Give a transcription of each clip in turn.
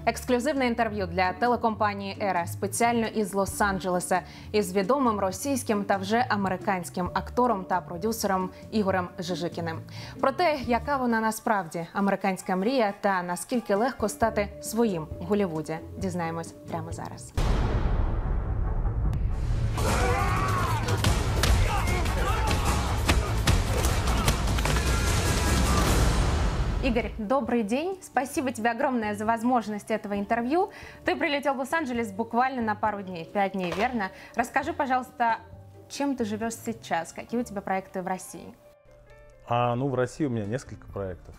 Ексклюзивне інтерв'ю для телекомпанії «Ера» спеціально із Лос-Анджелеса із відомим російським та вже американським актором та продюсером Ігорем Жижикіним. Про те, яка вона насправді американська мрія та наскільки легко стати своїм в Голлівуді, дізнаємось прямо зараз. Игорь, добрый день. Спасибо тебе огромное за возможность этого интервью. Ты прилетел в Лос-Анджелес буквально на пару дней, 5 дней, верно? Расскажи, пожалуйста, чем ты живешь сейчас? Какие у тебя проекты в России? В России у меня несколько проектов.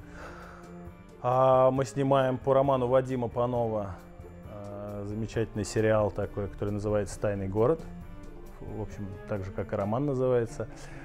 Мы снимаем по роману Вадима Панова замечательный сериал такой, который называется «Тайный город». В общем, так же, как и роман называется.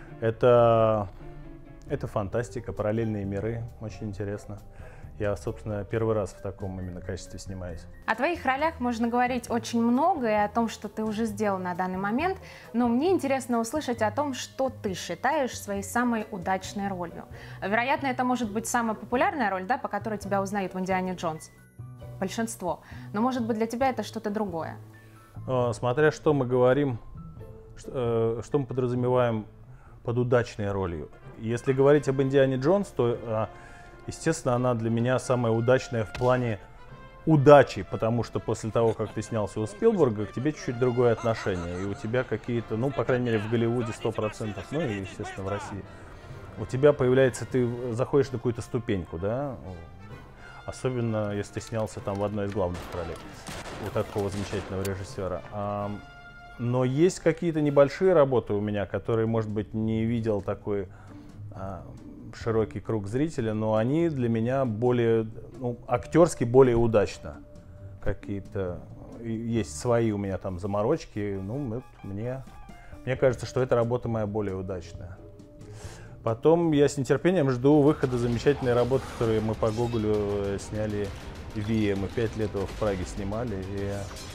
Это фантастика, параллельные миры, очень интересно. Я, собственно, первый раз в таком именно качестве снимаюсь. О твоих ролях можно говорить очень много и о том, что ты уже сделал на данный момент, но мне интересно услышать о том, что ты считаешь своей самой удачной ролью. Вероятно, это может быть самая популярная роль, да, по которой тебя узнают в «Индиане Джонс». Большинство. Но, может быть, для тебя это что-то другое? Смотря что мы говорим, что мы подразумеваем под удачной ролью. Если говорить об «Индиане Джонс», то, естественно, она для меня самая удачная в плане удачи, потому что после того, как ты снялся у Спилберга, к тебе чуть-чуть другое отношение. И у тебя какие-то, по крайней мере, в Голливуде 100%, и, естественно, в России, у тебя появляется, ты заходишь на какую-то ступеньку, да, особенно если ты снялся там в одной из главных ролей у такого замечательного режиссера. Но есть какие-то небольшие работы у меня, которые, может быть, не видел такой широкий круг зрителя, но они для меня более, актерски более удачно. Какие-то есть свои у меня там заморочки, мне кажется, что эта работа моя более удачная. Потом я с нетерпением жду выхода замечательной работы, которую мы по Гоголю сняли «Вия». Мы 5 лет его в Праге снимали, и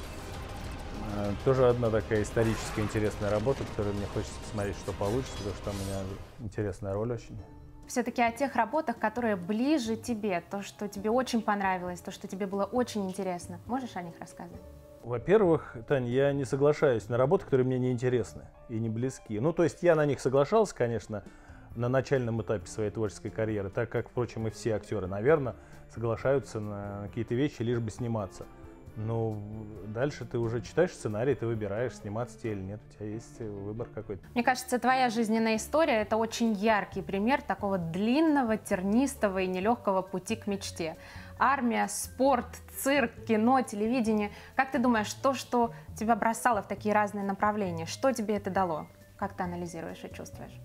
тоже одна такая историческая интересная работа, которую мне хочется посмотреть, что получится, потому что там у меня интересная роль очень. Все-таки о тех работах, которые ближе тебе, то, что тебе очень понравилось, то, что тебе было очень интересно. Можешь о них рассказать? Во-первых, Таня, я не соглашаюсь на работы, которые мне не интересны и не близки. То есть я на них соглашался, конечно, на начальном этапе своей творческой карьеры, так как, впрочем, и все актеры, наверное, соглашаются на какие-то вещи, лишь бы сниматься. Но дальше ты уже читаешь сценарий, ты выбираешь, сниматься тебе или нет, у тебя есть выбор какой-то. Мне кажется, твоя жизненная история – это очень яркий пример такого длинного, тернистого и нелегкого пути к мечте. Армия, спорт, цирк, кино, телевидение. Как ты думаешь, то, что тебя бросало в такие разные направления, что тебе это дало? Как ты анализируешь и чувствуешь?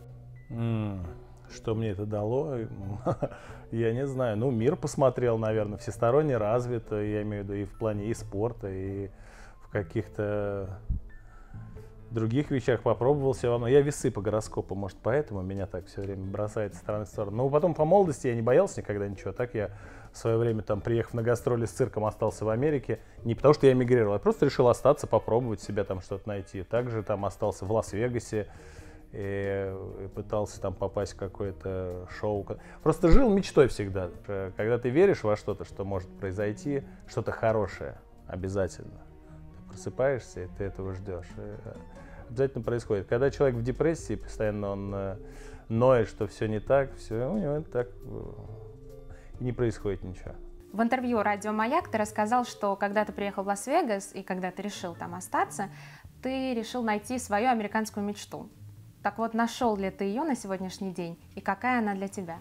Что мне это дало? Я не знаю. Мир посмотрел, наверное, всесторонне развит, я имею в виду и в плане и спорта, и в каких-то других вещах попробовал себя. Я весы по гороскопу, может, поэтому меня так все время бросает с стороны в сторону. Но потом по молодости я не боялся никогда ничего. Так я в свое время, приехав на гастроли с цирком, остался в Америке. Не потому что я эмигрировал, я просто решил остаться, попробовать себя там что-то найти. Также там остался в Лас-Вегасе. И пытался там попасть в какое-то шоу. Просто жил мечтой всегда. Когда ты веришь во что-то, что может произойти, что-то хорошее обязательно. Ты просыпаешься, и ты этого ждешь. И обязательно происходит. Когда человек в депрессии, постоянно он ноет, что все не так, все у него так и не происходит ничего. В интервью «Радио Маяк» ты рассказал, что когда ты приехал в Лас-Вегас и когда ты решил там остаться, ты решил найти свою американскую мечту. Так вот, нашел ли ты ее на сегодняшний день и какая она для тебя?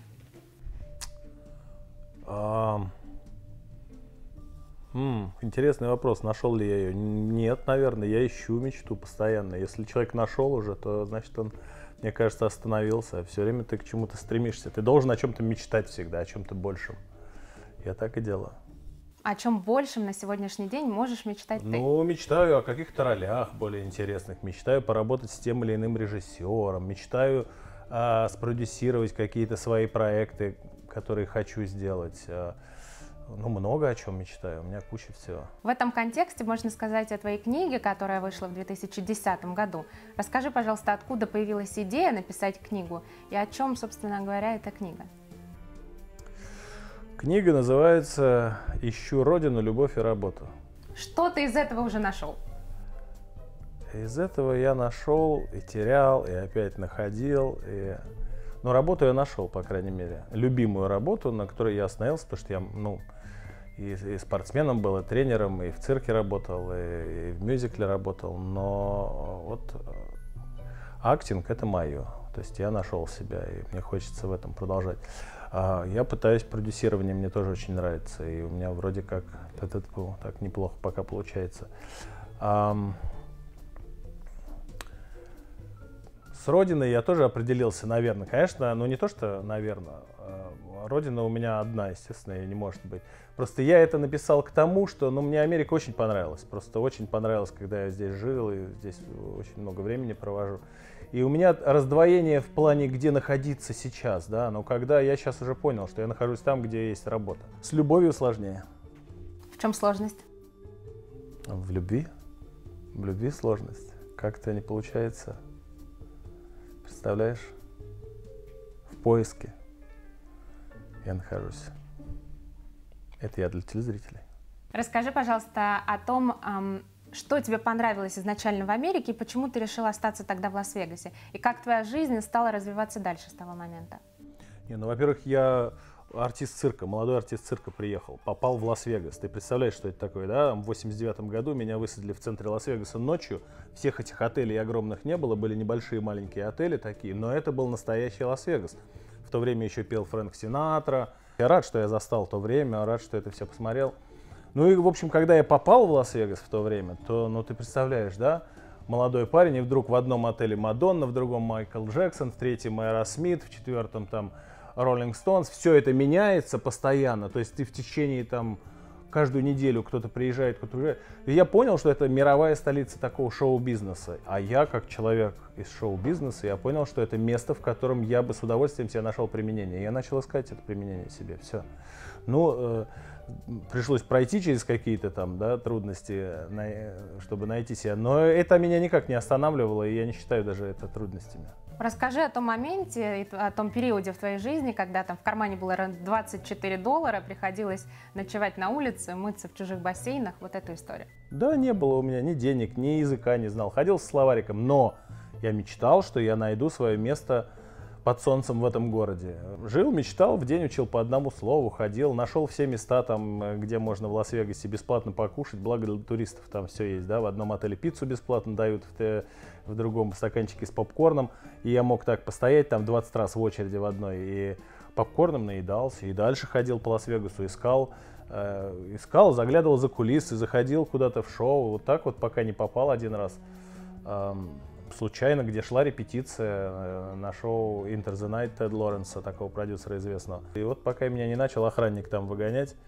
Интересный вопрос. Нашел ли я ее? Нет, наверное, я ищу мечту постоянно. Если человек нашел уже, то значит он, мне кажется, остановился. Все время ты к чему-то стремишься. Ты должен о чем-то мечтать всегда, о чем-то большем. Я так и делаю. О чем большем на сегодняшний день можешь мечтать ты? Мечтаю о каких-то ролях более интересных, мечтаю поработать с тем или иным режиссером, мечтаю спродюсировать какие-то свои проекты, которые хочу сделать. Много о чем мечтаю, у меня куча всего. В этом контексте можно сказать о твоей книге, которая вышла в 2010 году. Расскажи, пожалуйста, откуда появилась идея написать книгу и о чем, собственно говоря, эта книга? Книга называется «Ищу родину, любовь и работу». Что ты из этого уже нашел? Из этого я нашел и терял, и опять находил. Но работу я нашел, по крайней мере. Любимую работу, на которой я остановился, потому что я и спортсменом был, и тренером, и в цирке работал, и в мюзикле работал. Но вот актинг — это мое. То есть я нашел себя, и мне хочется в этом продолжать. Я пытаюсь продюсирование, мне тоже очень нравится, и у меня вроде как так неплохо пока получается. С родиной я тоже определился, наверное. Конечно, но не то, что, наверное. Родина у меня одна, естественно, и не может быть. Просто я это написал к тому, что мне Америка очень понравилась. Просто очень понравилось, когда я здесь жил, и здесь очень много времени провожу. И у меня раздвоение в плане, где находиться сейчас, да. Но когда я сейчас уже понял, что я нахожусь там, где есть работа. С любовью сложнее. В чем сложность? В любви. В любви сложность. Как-то не получается. Представляешь? В поиске я нахожусь. Это я для телезрителей. Расскажи, пожалуйста, о том, что тебе понравилось изначально в Америке и почему ты решил остаться тогда в Лас-Вегасе. И как твоя жизнь стала развиваться дальше с того момента? Во-первых, я артист цирка, молодой артист цирка приехал, попал в Лас-Вегас. Ты представляешь, что это такое, да? В 89 году меня высадили в центре Лас-Вегаса ночью. Всех этих отелей огромных не было, были небольшие маленькие отели такие, но это был настоящий Лас-Вегас. В то время еще пел Фрэнк Синатра. Я рад, что я застал то время, рад, что это все посмотрел. Ну и, в общем, когда я попал в Лас-Вегас в то время, то, ты представляешь, да? Молодой парень, и вдруг в одном отеле Мадонна, в другом Майкл Джексон, в третьем Аэросмит, в четвертом там Роллинг Стоунс. Все это меняется постоянно, то есть ты в течение там каждую неделю кто-то приезжает, кто-то уезжает. И я понял, что это мировая столица такого шоу-бизнеса. А я, как человек из шоу-бизнеса, я понял, что это место, в котором я бы с удовольствием себе нашел применение. Я начал искать это применение себе, все. Пришлось пройти через какие-то там, да, трудности, чтобы найти себя. Но это меня никак не останавливало, и я не считаю даже это трудностями. Расскажи о том моменте, о том периоде в твоей жизни, когда там в кармане было $24, приходилось ночевать на улице, мыться в чужих бассейнах, вот эту историю. Да, не было у меня ни денег, ни языка не знал. Ходил с словариком, но я мечтал, что я найду свое место под солнцем в этом городе. Жил, мечтал, в день учил по одному слову, ходил, нашел все места там, где можно в Лас-Вегасе бесплатно покушать, благо для туристов там все есть, да, в одном отеле пиццу бесплатно дают, в другом стаканчике с попкорном, и я мог так постоять там 20 раз в очереди в одной, и попкорном наедался, и дальше ходил по Лас-Вегасу, искал, заглядывал за кулисы, заходил куда-то в шоу, вот так вот, пока не попал один раз. Случайно, где шла репетиция на шоу Enter the Night Тед Лоренса, такого продюсера известного. И вот пока меня не начал охранник там выгонять,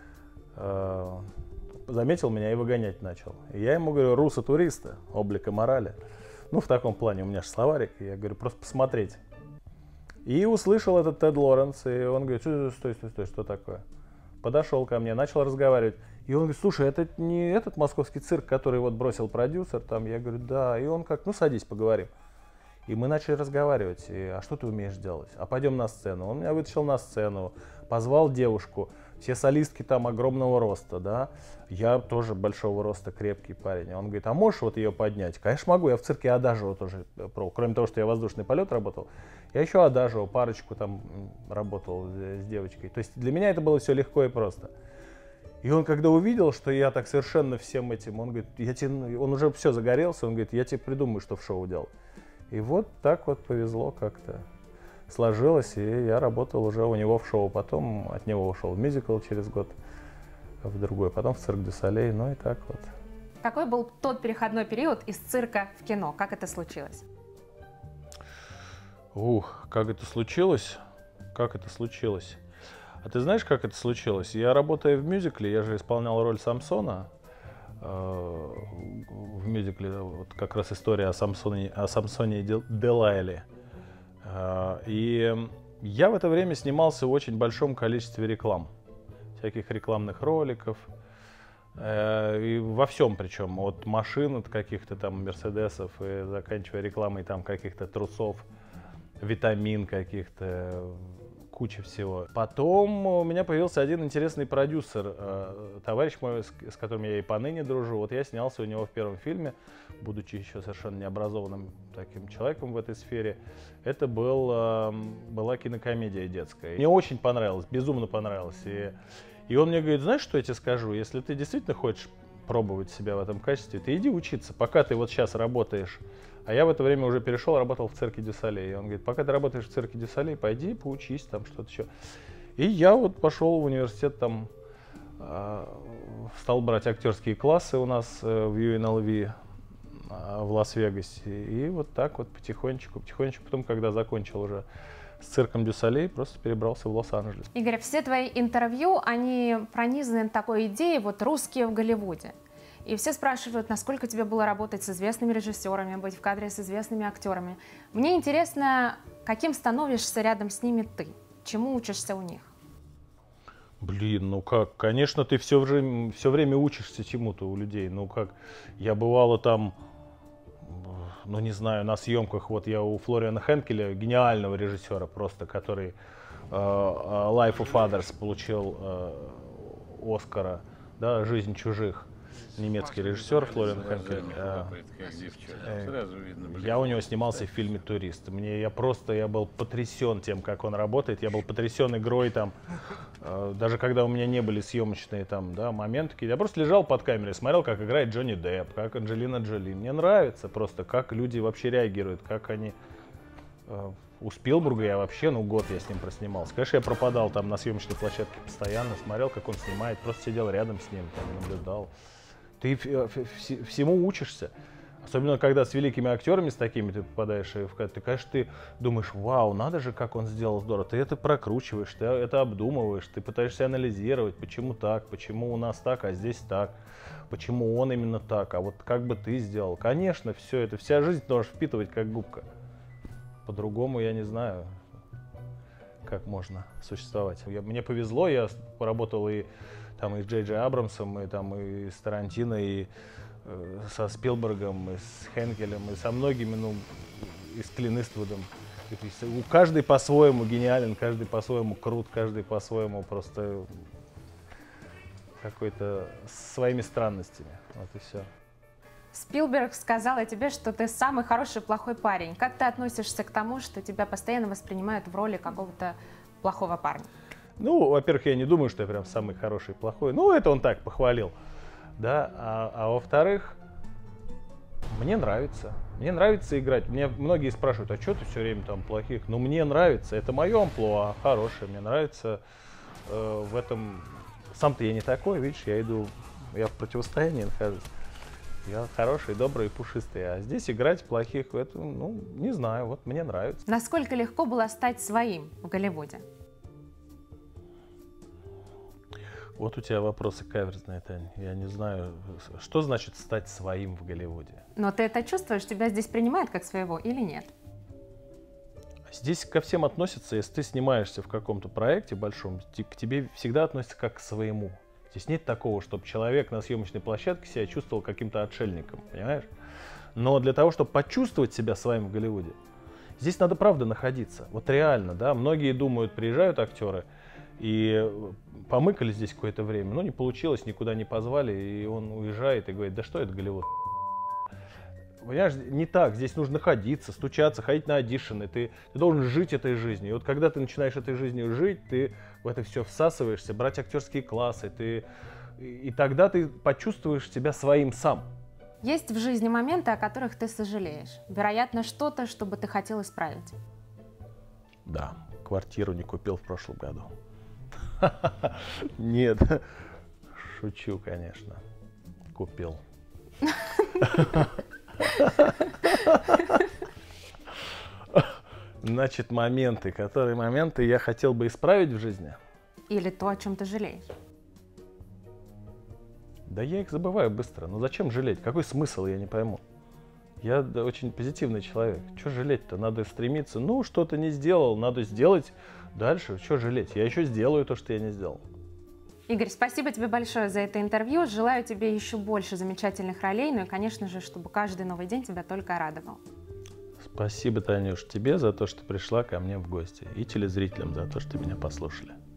заметил меня и выгонять начал. И я ему говорю: руса туриста, облика морали. В таком плане, у меня же словарик, и я говорю, просто посмотреть. И услышал этот Тед Лоренс, и он говорит: стой, что такое? Подошел ко мне, начал разговаривать. И он говорит: слушай, это не этот московский цирк, который вот бросил продюсер там? Я говорю: да. И он как: садись, поговорим. И мы начали разговаривать. А что ты умеешь делать? А пойдем на сцену. Он меня вытащил на сцену, позвал девушку. Все солистки там огромного роста, да. Я тоже большого роста, крепкий парень. Он говорит: а можешь вот ее поднять? Конечно, могу. Я в цирке адажио тоже пробовал. Кроме того, что я воздушный полет работал, я еще адажио, парочку там работал с девочкой. То есть для меня это было все легко и просто. И он, когда увидел, что я так совершенно всем этим, он говорит: он уже все загорелся, он говорит: я тебе придумаю, что в шоу делать. И вот так вот повезло как-то. Сложилось, и я работал уже у него в шоу. Потом от него ушел в мюзикл через год, в другой, потом в цирк дю Солей, и так вот. Какой был тот переходной период из цирка в кино? Как это случилось? Как это случилось? Как это случилось? А ты знаешь, как это случилось? Я, работая в мюзикле, я же исполнял роль Самсона в мюзикле, вот как раз история о Самсоне и Делайле. И я в это время снимался в очень большом количестве реклам, всяких рекламных роликов, и во всем причем, от машин, от каких-то там мерседесов, и заканчивая рекламой там каких-то трусов, витамин каких-то, куча всего. Потом у меня появился один интересный продюсер, товарищ мой, с которым я и поныне дружу. Вот я снялся у него в первом фильме, будучи еще совершенно необразованным таким человеком в этой сфере. Это была кинокомедия детская. Мне очень понравилось, безумно понравилось. И он мне говорит: знаешь, что я тебе скажу? Если ты действительно хочешь пробовать себя в этом качестве, ты иди учиться, пока ты вот сейчас работаешь. А я в это время уже перешел, работал в цирке Дю Солей. И он говорит: пока ты работаешь в цирке Дю Солей, пойди поучись, там что-то еще. И я вот пошел в университет, там стал брать актерские классы у нас в UNLV в Лас-Вегасе. И вот так вот потихонечку. Потом, когда закончил уже с цирком Дю Солей, просто перебрался в Лос-Анджелес. Игорь, все твои интервью, они пронизаны такой идеей, вот русские в Голливуде. И все спрашивают, насколько тебе было работать с известными режиссерами, быть в кадре с известными актерами. Мне интересно, каким становишься рядом с ними ты? Чему учишься у них? Блин, ну как, конечно, ты все время учишься чему-то у людей. Ну как, я бывало там, ну не знаю, на съемках, вот я у Флориана Хенкеля, гениального режиссера просто, который Life of Others получил Оскара, да, «Жизнь чужих». Немецкий режиссер Флориан Хенкель. Я у него снимался в фильме «Турист». Я был потрясен тем, как он работает. Я был потрясен игрой там. Даже когда у меня не были съемочные там, да, моменты, я просто лежал под камерой, смотрел, как играет Джонни Депп, как Анджелина Джоли. Мне нравится просто, как люди вообще реагируют, как они... У Спилберга я вообще, год я с ним проснимался. Конечно, я пропадал там на съемочной площадке постоянно, смотрел, как он снимает, просто сидел рядом с ним, там, наблюдал. Ты всему учишься. Особенно, когда с великими актерами, с такими ты попадаешь в кадр, ты, конечно, ты думаешь: вау, надо же, как он сделал здорово. Ты это прокручиваешь, ты это обдумываешь, ты пытаешься анализировать, почему так, почему у нас так, а здесь так, почему он именно так, а вот как бы ты сделал. Конечно, все это, вся жизнь ты можешь впитывать как губка. По-другому я не знаю, как можно существовать. Мне повезло, я поработал и с Джей Джей Абрамсом, и с Тарантино, и со Спилбергом, и с Хенкелем, и со многими, и с Клин Иствудом. Каждый по-своему гениален, каждый по-своему крут, каждый по-своему просто какой-то своими странностями. Вот и все. Спилберг сказал о тебе, что ты самый хороший плохой парень. Как ты относишься к тому, что тебя постоянно воспринимают в роли какого-то плохого парня? Ну, во-первых, я не думаю, что я прям самый хороший и плохой. Ну, это он так похвалил. Да? А во-вторых, мне нравится. Мне нравится играть. Мне многие спрашивают: а что ты все время там плохих? Ну, мне нравится. Это мое амплуа, хорошее. Мне нравится в этом. Сам-то я не такой, видишь, я в противостоянии нахожусь. Я хороший, добрый, пушистый. А здесь играть плохих, это, не знаю, вот мне нравится. Насколько легко было стать своим в Голливуде? Вот у тебя вопросы каверзные, Тань. Я не знаю, что значит стать своим в Голливуде. Но ты это чувствуешь, тебя здесь принимают как своего или нет? Здесь ко всем относятся, если ты снимаешься в каком-то проекте большом, к тебе всегда относятся как к своему. Здесь нет такого, чтобы человек на съемочной площадке себя чувствовал каким-то отшельником, понимаешь? Но для того, чтобы почувствовать себя своим в Голливуде, здесь надо правда находиться. Вот реально, да, многие думают, приезжают актеры и помыкали здесь какое-то время, но не получилось, никуда не позвали, и он уезжает и говорит: да что это Голливуд? Понимаешь, не так, здесь нужно находиться, стучаться, ходить на аудишены, ты должен жить этой жизнью. И вот когда ты начинаешь этой жизнью жить, ты в это все всасываешься, брать актерские классы, и тогда ты почувствуешь себя своим сам. Есть в жизни моменты, о которых ты сожалеешь? Вероятно, что-то, что бы ты хотел исправить? Да, квартиру не купил в прошлом году. Нет, шучу, конечно. Купил. Значит, которые моменты я хотел бы исправить в жизни? Или то, о чем ты жалеешь? Да я их забываю быстро. Но зачем жалеть? Какой смысл, я не пойму. Я очень позитивный человек. Что жалеть-то? Надо стремиться. Ну, что-то не сделал, надо сделать дальше. Что жалеть? Я еще сделаю то, что я не сделал. Игорь, спасибо тебе большое за это интервью. Желаю тебе еще больше замечательных ролей. Ну и, конечно же, чтобы каждый новый день тебя только радовал. Спасибо, Танюш, тебе за то, что пришла ко мне в гости, и телезрителям за то, что меня послушали.